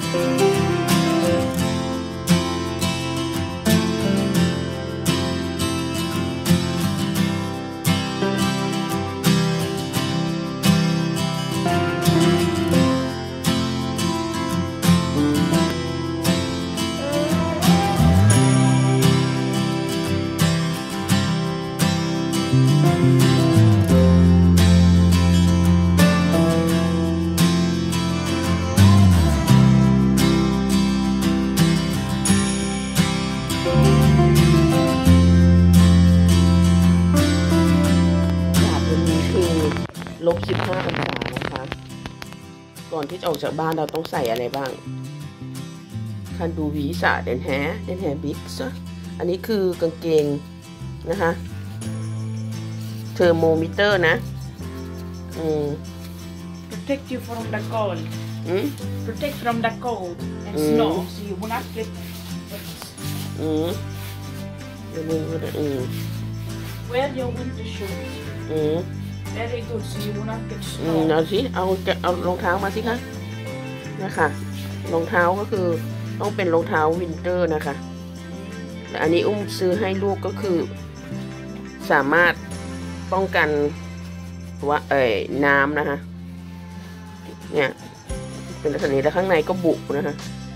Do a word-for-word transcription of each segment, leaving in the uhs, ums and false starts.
ลบสิบห้าองศานะคะก่อนที่จะออกจากบ้านเราต้องใส่อะไรบ้างคันดูวีสะเดนแฮเดนแฮบิ๊กซ์อันนี้คือกางเกงนะคะเทอร์โมมิเตอร์นะอืม protect you from the cold อืม protect from the cold and snow so you will not get wet อืมเดี๋ยวมึงก็ได้อืม wear your winter shoes อืม very good so you will not get อืม snow เอาสิเอาเอารองเท้ามาสิคะนะคะรองเท้าก็คือต้องเป็นรองเท้าวินเตอร์นะคะแต่อันนี้อุ้มซื้อให้ลูกก็คือสามารถป้องกันว่าเอ่ยน้ำนะคะเนี่ยเป็นลักษณะนี้แล้วข้างในก็บุนะคะ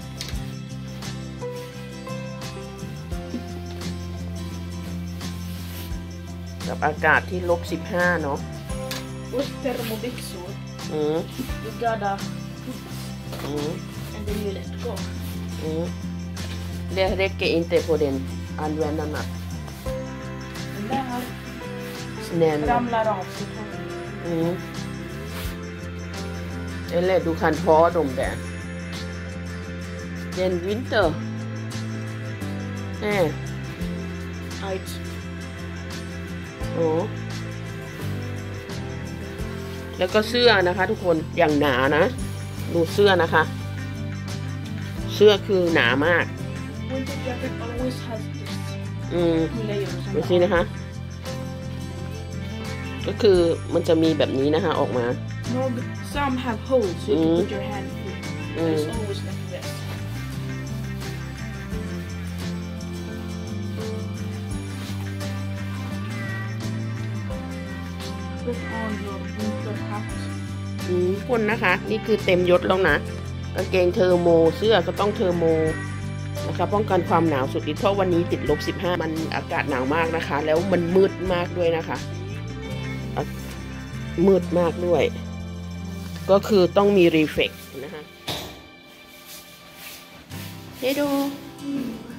กับอากาศที่ลบสิบห้าเนาะ with thermobix อืม you gotta อืม and then you let go อืมDet räcker inte på den användarna. Den där Snön ramlar av sig. Mm. Eller du kan ha dem där. Den vinter. Nej. Right. โอ้แล้วก็เสื้อนะคะทุกคนอย่างหนานะดูเสื้อนะคะ เสื้อคือหนามาก Winter jacket always has this อืม layers ดูสินะคะก็คือมันจะมีแบบนี้นะคะออกมา No, some have holes so you can put your hand through. But it's always like this. Put on your winter hat. อืมคนนะคะนี่คือเต็มยศแล้วนะกางเกงเทอร์โมเสื้อก็ต้องเทอร์โมนะคะป้องกันความหนาวสุดฤทธิ์เพราะวันนี้ติดลบสิบห้ามันอากาศหนาวมากนะคะแล้วมันมืดมากด้วยนะคะมืดมากด้วยก็คือต้องมีรีเฟกนะคะเฮโด